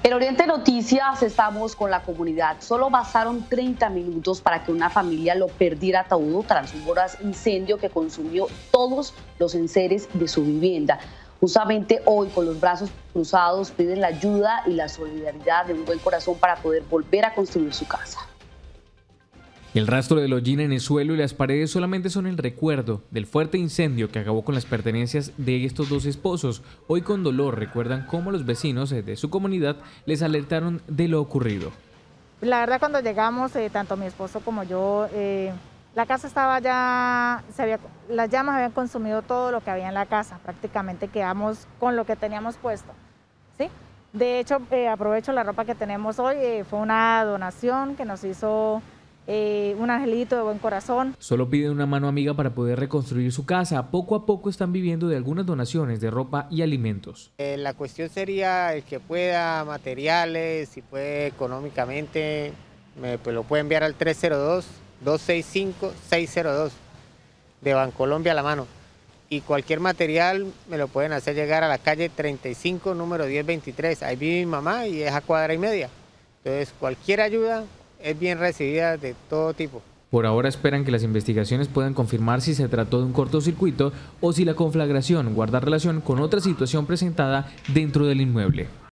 En Oriente Noticias estamos con la comunidad. Solo bastaron 30 minutos para que una familia lo perdiera todo tras un voraz incendio que consumió todos los enseres de su vivienda. Justamente hoy, con los brazos cruzados, piden la ayuda y la solidaridad de un buen corazón para poder volver a construir su casa. El rastro del hollín en el suelo y las paredes solamente son el recuerdo del fuerte incendio que acabó con las pertenencias de estos dos esposos. Hoy con dolor recuerdan cómo los vecinos de su comunidad les alertaron de lo ocurrido. La verdad, cuando llegamos, tanto mi esposo como yo, la casa estaba ya, las llamas habían consumido todo lo que había en la casa. Prácticamente quedamos con lo que teníamos puesto, ¿sí? De hecho, aprovecho la ropa que tenemos hoy, fue una donación que nos hizo un angelito de buen corazón. Solo piden una mano amiga para poder reconstruir su casa. Poco a poco están viviendo de algunas donaciones de ropa y alimentos. La cuestión sería el que pueda materiales, si puede económicamente, pues lo puede enviar al 302-265-602 de Bancolombia a la mano. Y cualquier material me lo pueden hacer llegar a la calle 35, número 1023. Ahí vive mi mamá y es a cuadra y media. Entonces cualquier ayuda es bien recibida de todo tipo. Por ahora esperan que las investigaciones puedan confirmar si se trató de un cortocircuito o si la conflagración guarda relación con otra situación presentada dentro del inmueble.